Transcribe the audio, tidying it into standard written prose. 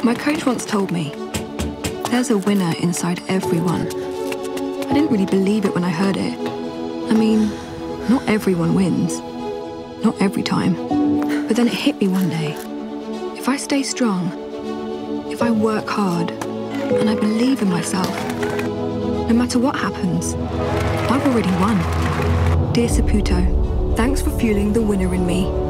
My coach once told me, there's a winner inside everyone. I didn't really believe it when I heard it. I mean, not everyone wins. Not every time. But then it hit me one day. If I stay strong, if I work hard, and I believe in myself, no matter what happens, I've already won. Dear Saputo, thanks for fueling the winner in me.